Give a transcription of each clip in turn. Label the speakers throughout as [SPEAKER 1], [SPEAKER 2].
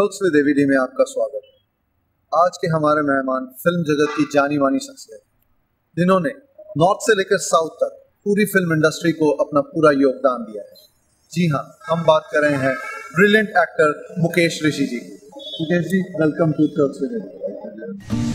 [SPEAKER 1] Talks with AVD में आपका स्वागत है। आज के हमारे मेहमान फिल्म जगत की जानी मानी शख्सियत जिन्होंने नॉर्थ से लेकर साउथ तक पूरी फिल्म इंडस्ट्री को अपना पूरा योगदान दिया है। जी हाँ, हम बात कर रहे हैं ब्रिलियंट एक्टर मुकेश ऋषि जी की। Mukesh ji, welcome to talks with AVD.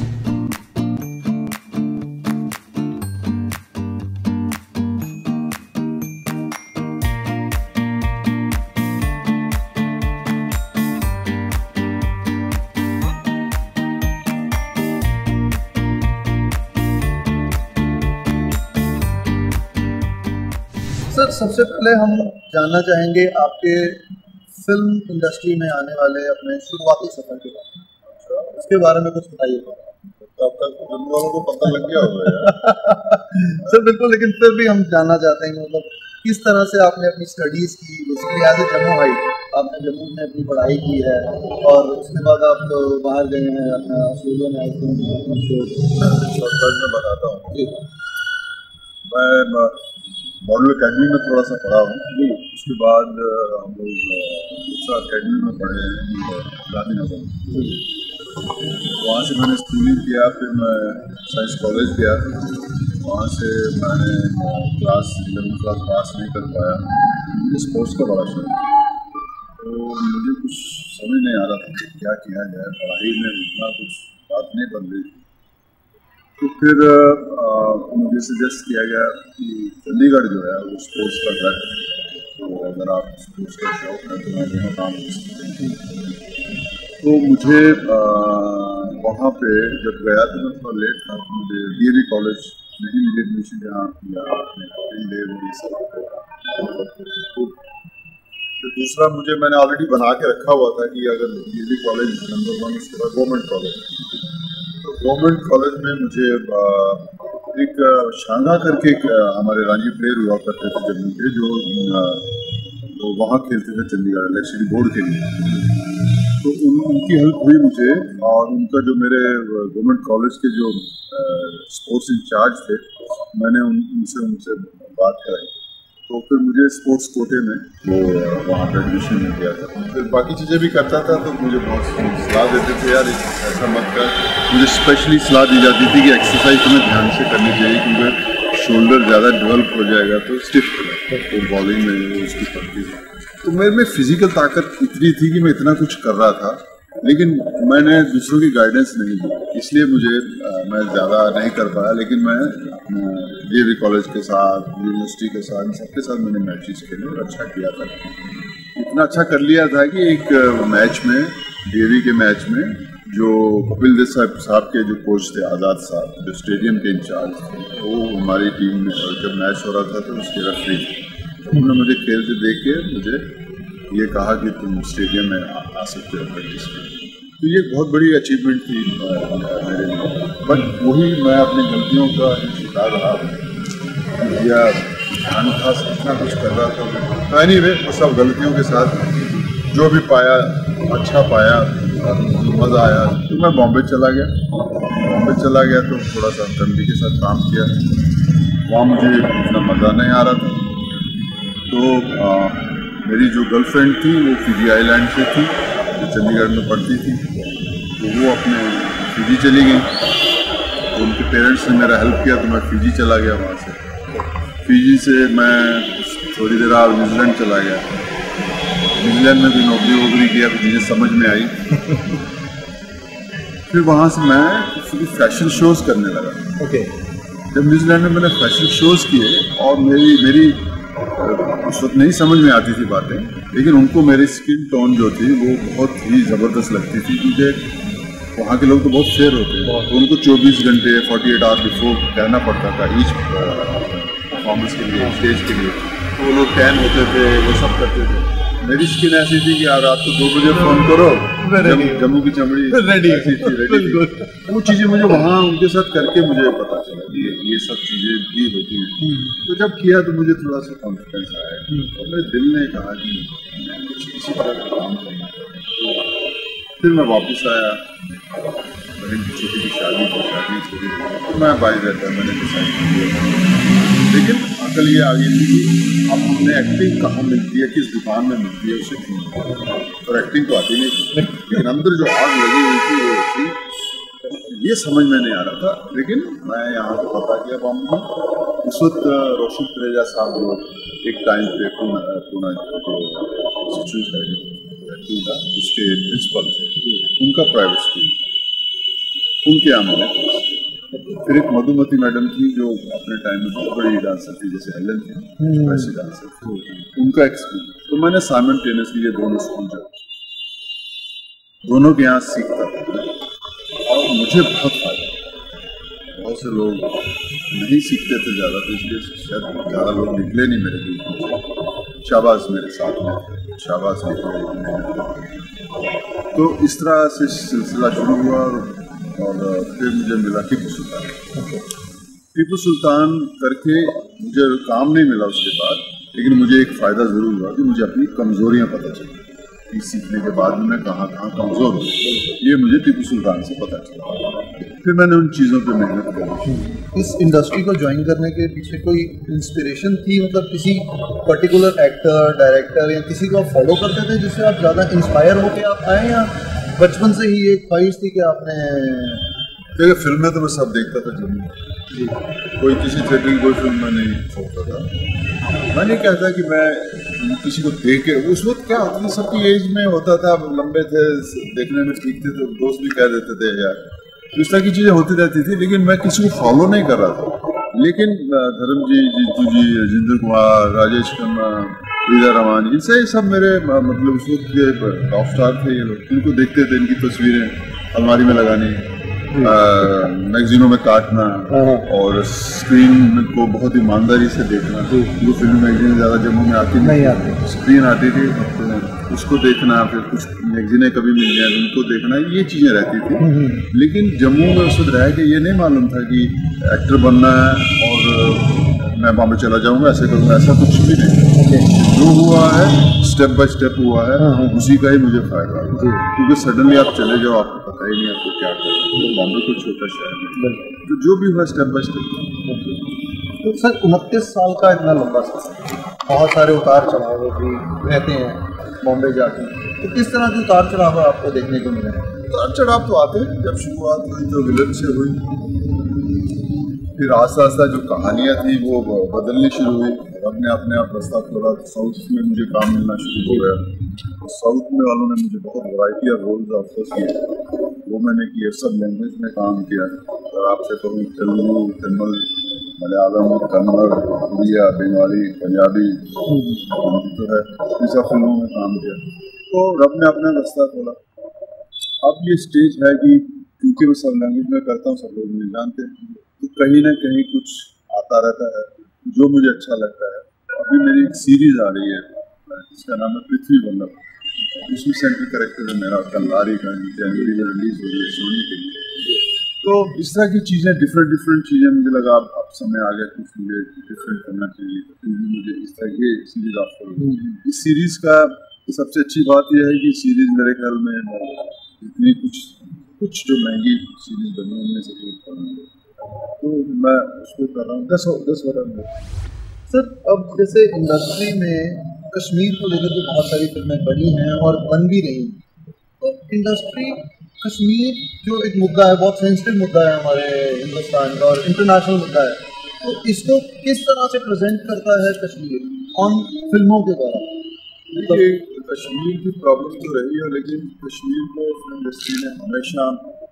[SPEAKER 1] Sir, सबसे पहले हम जानना चाहेंगे आपके फिल्म इंडस्ट्री में आने वाले अपने शुरुआती सफर के बारे में। उसके बारे में कुछ बताइए।
[SPEAKER 2] तो अब तक फिल्म वालों को पता लग गया होगा
[SPEAKER 1] सर बिल्कुल, लेकिन फिर भी हम जानना चाहते हैं मतलब किस तरह से आपने अपनी स्टडीज की। Basically as a Jammu high आपने जम्मू में अपनी पढ़ाई की है और उसके बाद आप बाहर गए हैं अपना ऑस्ट्रेलिया में आए थे।
[SPEAKER 2] मैं बताता हूँ, मैं बॉलीवुड अकेडमी में थोड़ा सा पढ़ा हूँ। उसके बाद हम लोग अकेडमी में पढ़े हैं गांधीनगर में। वहाँ से मैंने स्कूलिंग किया, फिर मैं साइंस कॉलेज गया। वहाँ से मैंने क्लास 11 क्लास पास नहीं कर पाया। मुझे स्पोर्ट्स का बड़ा शौक, तो मुझे कुछ समझ नहीं आ रहा था कि क्या किया जाए। पढ़ाई में उतना कुछ बात नहीं बन रही। तो फिर मुझे सजेस्ट किया गया कि चंडीगढ़ जो है वो स्पोर्ट्स का घर है, तो अगर आप स्पोर्ट्स का शौक है तो मैं वहाँ काम कर सकते हैं। तो मुझे वहाँ पे जब गया तो मैं थोड़ा लेट था, तो मुझे DAV कॉलेज नहीं मिली एडमिशन, जहाँ तो दूसरा मैंने ऑलरेडी बना के रखा हुआ था कि अगर DAV कॉलेज नंबर 1, उसके बाद गवर्नमेंट कॉलेज। तो गवर्नमेंट कॉलेज में मुझे एक शांगा करके एक हमारे रांझी प्लेयर हुआ करते थे जम्मू के, जो वहाँ खेलते थे चंडीगढ़ इलेक्शन बोर्ड के लिए। तो उनकी हेल्प हुई मुझे, और उनका जो मेरे गवर्नमेंट कॉलेज के जो स्पोर्ट्स इंचार्ज थे, मैंने उनसे बात कराई। तो फिर मुझे स्पोर्ट्स कोटे में वो वहाँ पर एडमिशन मिल गया था। फिर बाकी चीज़ें भी करता था, तो मुझे बहुत सलाह देते थे, यार ऐसा मत कर। मुझे स्पेशली सलाह दी जाती थी कि एक्सरसाइज तुम्हें ध्यान से करनी चाहिए, क्योंकि शोल्डर ज़्यादा डेवलप हो जाएगा तो स्टिफ तो बॉलिंग में उसकी पड़ती थी। तो मेरे में फिजिकल ताकत इतनी थी कि मैं इतना कुछ कर रहा था, लेकिन मैंने दूसरों की गाइडेंस नहीं दी, इसलिए मैं ज़्यादा नहीं कर पाया। लेकिन मैं DAV कॉलेज के साथ, यूनिवर्सिटी के साथ, सबके साथ मैंने मैचेस खेले और अच्छा किया था। इतना अच्छा कर लिया था कि एक मैच में, DAV के मैच में, जो कपिल देव साहब के जो कोच थे, आज़ाद साहब, जो स्टेडियम के इंचार्ज थे, वो हमारी टीम में जब मैच हो रहा था तो उसके रेफरी थे। उन्होंने मुझे खेलते देख के मुझे ये कहा कि तुम स्टेडियम में आ सकते हो प्रैक्टिस में। तो ये बहुत बड़ी अचीवमेंट थी मेरे लिए। बट वही मैं अपनी गलतियों का शिकार रहा, या ध्यान था, इतना कुछ कर रहा था। तो एनीवे, वो सब गलतियों के साथ जो भी पाया अच्छा पाया और मज़ा आया। तो मैं बॉम्बे चला गया तो थोड़ा सा फैमिली के साथ काम किया। वहाँ मुझे इतना मज़ा नहीं आ रहा था। तो मेरी जो गर्लफ्रेंड थी वो फिजी आइलैंड से थी, जो चंडीगढ़ में पढ़ती थी। तो वो अपने फिजी चली गई। तो उनके पेरेंट्स ने मेरा हेल्प किया, तो मैं फिजी चला गया। वहाँ से फिजी से मैं थोड़ी देर बाद न्यूजीलैंड चला गया। न्यूजीलैंड में भी नौकरी किया, तो मुझे समझ में आई। फिर वहाँ से मैं फैशन शोज़ करने लगा।
[SPEAKER 1] ओके।
[SPEAKER 2] जब न्यूजीलैंड में मैंने फैशन शोज़ किए, और मेरी उस वक्त नहीं समझ में आती थी बातें, लेकिन उनको मेरी स्किन टोन जो थी वो बहुत ही ज़बरदस्त लगती थी। मुझे वहाँ के लोग तो बहुत फेयर होते हैं, तो उनको 24 घंटे 48 आवर बिफोर कहना पड़ता था ईच परफॉर्मेंस के लिए, स्टेज के लिए। तो वो लोग टैन होते थे, वो सब करते थे। मेरी स्किन ऐसी थी कि यार रात को 2 बजे फ़ोन करो, जम्मू की चमड़ी रेडी थी। वो चीज़ें मुझे वहाँ उनके साथ करके मुझे पता चला कि ये सब चीज़ें भी होती हैं। तो जब किया तो मुझे थोड़ा सा कॉन्फिडेंस आया, और मेरे दिल ने कहा कि कुछ इसी तरह का काम करना है। तो फिर मैं वापस आया। बहन की छोटी की शादी छोटी, तो मैं बाहर रहता, मैंने डिसाइड किया लेकिन अकल ये आ गई थी कि अब हमें एक्टिंग कहाँ मिलती है, किस दुकान में मिलती है, उसे क्यों, और एक्टिंग तो आती नहीं थी, लेकिन अंदर जो आग लगी हुई थी वो थी, ये समझ में नहीं आ रहा था। लेकिन मैं यहाँ पे पता किया बॉम्बे में, उस वक्त रोशन त्रेजा साहब जो एक टाइम पे पूना उसके प्रिंसिपल थे, उनका प्राइवेट स्कूल, उनके यहाँ मैंने, फिर एक मधुमती मैडम थी जो अपने टाइम में बहुत बड़ी डांसर थी, जैसे हेलन थी वैसी डांसर थी, उनका एक स्कूल, तो मैंने साइमल्टेनियसली ये दोनों स्कूल जाए, दोनों के यहाँ सीखता था और मुझे बहुत फायदा। बहुत से लोग नहीं सीखते थे ज़्यादा, तो इसलिए शायद ज़्यादा लोग निकले नहीं मेरे बीच, शाबाश मेरे साथ में, शाबाश निकले। तो इस तरह से सिलसिला शुरू हुआ और फिर मुझे मिला टीपू सुल्तान। टीपू सुल्तान करके मुझे काम नहीं मिला उसके बाद, लेकिन मुझे एक फ़ायदा ज़रूर हुआ कि मुझे अपनी कमज़ोरियाँ पता चली कि सीखने के बाद मैं कहाँ कमज़ोर हूँ, ये मुझे टीपू सुल्तान से पता चला। फिर मैंने उन चीज़ों पे मेहनत करी।
[SPEAKER 1] इस इंडस्ट्री को ज्वाइन करने के पीछे कोई इंस्पिरेशन थी, मतलब किसी पर्टिकुलर एक्टर, डायरेक्टर या किसी को आप फॉलो करते थे जिससे आप ज़्यादा इंस्पायर होके आप आए, या बचपन से ही एक ख्वाहिश थी कि आपने?
[SPEAKER 2] देखिए फिल्में तो मैं सब देखता था जम्मू, कोई किसी थिएटर की कोई फिल्म में नहीं छोड़ता था। मैं नहीं कहता कि मैं किसी को देख के, उस वक्त क्या होता था सबकी एज में होता था, लंबे थे, देखने में ठीक थे, तो दोस्त भी कह देते थे यार, इस तरह की चीज़ें होती रहती थी, लेकिन मैं किसी को फॉलो नहीं कर रहा था। लेकिन धर्म जी, जीतू जी, जिंदर कुमार, राजेश खन्ना, रीदा रमान, इनसे सब मेरे मतलब उस वक्त के टॉप स्टार थे ये लोग, इनको देखते थे, इनकी तस्वीरें अलमारी में लगानी, मैगजीनों में काटना और स्क्रीन को बहुत ईमानदारी से देखना। वो फिल्म मैगजीन ज़्यादा जम्मू में आती नहीं आती, स्क्रीन आती थी तो उसको देखना, फिर कुछ मैगजीनें कभी मिल जाए उनको देखना, ये चीज़ें रहती थी। लेकिन जम्मू में उस वक्त रह के ये नहीं मालूम था कि एक्टर बनना है और मैं बॉम्बे चला जाऊँगा, ऐसे करूँगा, ऐसा कुछ भी नहीं। जो हुआ है स्टेप बाय स्टेप हुआ है, उसी का ही मुझे फायदा है, क्योंकि सडनली आप चले जाओ, आपको पता ही नहीं आपको क्या करना है। बॉम्बे कोई छोटा शहर है, तो जो भी हुआ स्टेप बाय स्टेप।
[SPEAKER 1] तो सर 29 साल का इतना लंबा सफर, बहुत सारे उतार चढ़ाव भी रहते हैं बॉम्बे जाके, तो किस तरह के उतार चढ़ाव आपको देखने को मिले?
[SPEAKER 2] उतार चढ़ाव तो आते हैं, जब शुरुआत हुई तो विलन से हुई, फिर आस्ता आस्ता जो कहानियाँ थी वो बदलनी शुरू हुई, अपने आप रास्ता खोला, तो साउथ में मुझे काम मिलना शुरू हो गया। तो साउथ में वालों ने मुझे बहुत वैरायटी ऑफ रोल्स ऑफर किए, वो मैंने किए, सब लैंग्वेज में काम किया। और आपसे कहूँ तेलुगु, तमिल, मलयालम, कन्नड़, उड़िया, बंगाली, पंजाबी तो है, इन सब फिल्मों में काम किया। तो रब ने अपना रास्ता खोला। अब ये स्टेज है कि क्योंकि मैं सब लैंग्वेज में करता हूँ, सब लोग मुझे जानते हैं, तो कहीं ना कहीं कुछ आता रहता है जो मुझे अच्छा लगता है। अभी मेरी एक सीरीज आ रही है जिसका नाम है पृथ्वी वल्लभ, उसमें सेंट्रल कैरेक्टर है मेरा कल्लारी का, जनवरी में रिलीज हो रही है सोनी के लिए। तो इस तरह की चीज़ें, डिफरेंट चीज़ें मुझे लगा अब समय आ गया कुछ मुझे डिफरेंट करना चाहिए, तो मुझे इस तरह की सीरीज ऑफर हुई। इस सीरीज का सबसे अच्छी बात यह है कि सीरीज मेरे ख्याल में इतनी कुछ जो महंगी सीरीज बनी उनमें से एक करूँगा, तो मैं उसको कर रहा हूँ 10 वर्ष में।
[SPEAKER 1] सर अब जैसे इंडस्ट्री में कश्मीर को लेकर के बहुत सारी फिल्में बनी हैं और बन भी रही हैं, तो इंडस्ट्री कश्मीर जो एक मुद्दा है, बहुत सेंसिटिव मुद्दा है हमारे हिंदुस्तान का और इंटरनेशनल मुद्दा है, तो इसको किस तरह से प्रेजेंट करता है कश्मीर ऑन फिल्मों के द्वारा?
[SPEAKER 2] देखिए कश्मीर की प्रॉब्लम तो रही है, लेकिन कश्मीर को फिल्म इंडस्ट्री ने हमेशा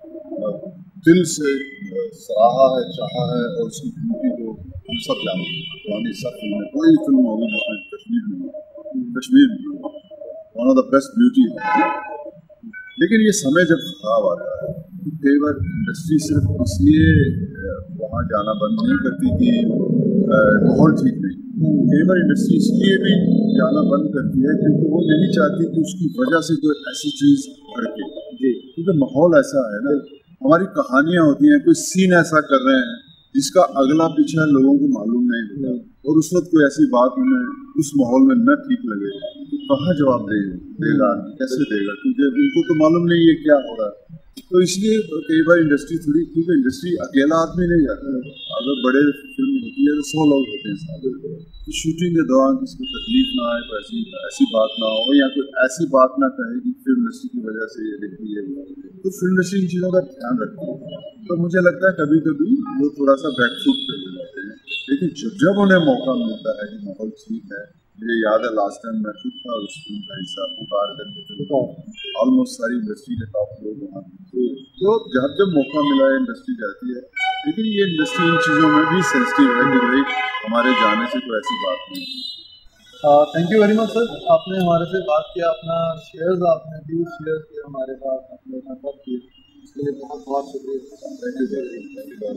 [SPEAKER 2] दिल से सराहा है, चाहा है, और उसकी ब्यूटी को हम सब जानते हैं। पुरानी सब फिल्में, कोई फिल्म होगी जिसमें Kashmir one of the best beauty है। लेकिन ये समय जब खराब आता है तो कई बार इंडस्ट्री सिर्फ इसलिए वहाँ जाना बंद नहीं करती कि माहौल ठीक नहीं, कई बार इंडस्ट्री इसलिए भी जाना बंद करती है क्योंकि वो नहीं चाहती कि उसकी वजह से कोई ऐसी चीज़ करके, क्योंकि माहौल ऐसा है ना, हमारी कहानियाँ होती हैं, कोई सीन ऐसा कर रहे हैं जिसका अगला पीछा लोगों को मालूम नहीं होता, और उस वक्त कोई ऐसी बात उन्हें उस माहौल में न ठीक लगे तो कहाँ जवाब देगा, कैसे देगा, क्योंकि उनको तो मालूम नहीं है क्या हो रहा है। तो इसलिए कई बार इंडस्ट्री थोड़ी, क्योंकि इंडस्ट्री अकेला आदमी नहीं जाता है। अगर बड़े फिल्म होती है तो 100 लोग होते हैं साथ, तो शूटिंग के दौरान किसी को तकलीफ ना आए, कोई ऐसी बात ना हो, या कोई ऐसी बात ना कहे कि फिल्म इंडस्ट्री की वजह से ये लिखी है, तो फिल्म इंडस्ट्री इन चीज़ों का ध्यान रखती है। तो मुझे लगता है कभी कभी वो थोड़ा सा बैकफुट पे हो जाते हैं, लेकिन जब उन्हें मौका मिलता है कि माहौल ठीक है, मुझे याद है लास्ट टाइम मैं खुद था उस फिल्म का हिस्सा, पुकार करके ऑलमोस्ट सारी इंडस्ट्री के टॉप लोग वहाँ, तो जब मौका मिला है इंडस्ट्री जाती है। लेकिन ये इंडस्ट्री इन चीज़ों में भी सेंसिटिव है कि भाई हमारे जाने से कोई ऐसी बात नहीं है।
[SPEAKER 1] Thank you very much sir, आपने हमारे से बात किया, अपना शेयर्स, आपने व्यूज शेयर किए हमारे साथ, अपने नंबर किए, इसके लिए बहुत बहुत शुक्रिया।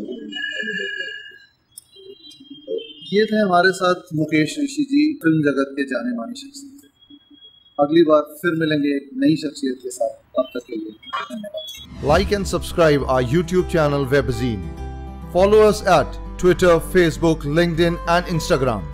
[SPEAKER 1] ये थे हमारे साथ मुकेश ऋषि जी, फिल्म जगत के जाने मानी शख्सियत। अगली बार फिर मिलेंगे एक नई शख्सियत के साथ, तब तक के लिए धन्यवाद।
[SPEAKER 3] Like and subscribe our YouTube channel Webazinee. Follow us at Twitter, Facebook, LinkedIn and Instagram.